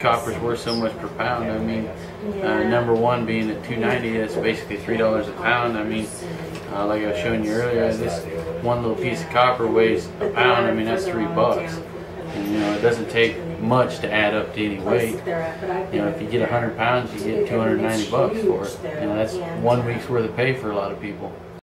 copper's worth so much per pound. I mean, number one being at $2.90, that's basically $3 a pound. I mean, like I was showing you earlier, this one little piece of copper weighs a pound. I mean, that's $3. And, you know, it doesn't take much to add up to any weight. You know, if you get 100 pounds, you get $290 for it. You know, that's 1 week's worth of pay for a lot of people.